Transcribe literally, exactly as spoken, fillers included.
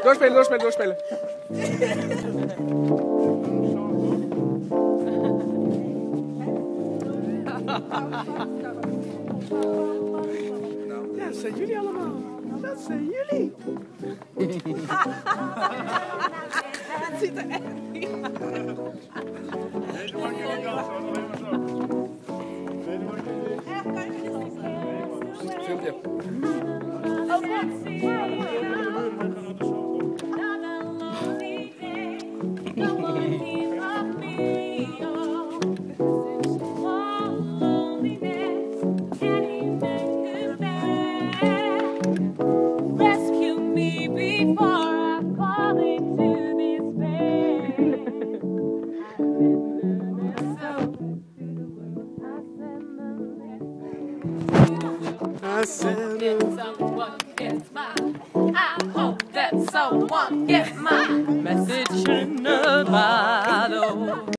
Doorspelen, doorspelen, doorspelen. Ja, dat zijn jullie allemaal. Dat zijn jullie. Het ziet er echt niet uit. Deze mag je niet dansen, alleen maar zo. Deze mag je niet. Filmpje. Oh, wat? I said, someone gets my. I hope that someone gets my message in a bottle.